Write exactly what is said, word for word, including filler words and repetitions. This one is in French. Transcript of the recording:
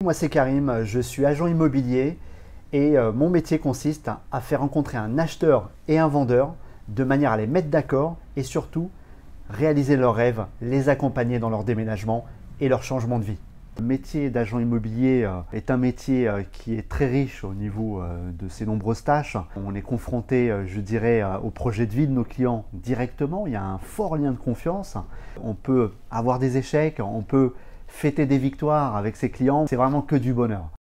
Moi c'est Karim, je suis agent immobilier et euh, mon métier consiste à faire rencontrer un acheteur et un vendeur de manière à les mettre d'accord et surtout réaliser leurs rêves, les accompagner dans leur déménagement et leur changement de vie. Le métier d'agent immobilier euh, est un métier euh, qui est très riche au niveau euh, de ses nombreuses tâches. On est confronté, euh, je dirais, euh, au projet de vie de nos clients directement. Il y a un fort lien de confiance. On peut avoir des échecs, on peut fêter des victoires avec ses clients. C'est vraiment que du bonheur.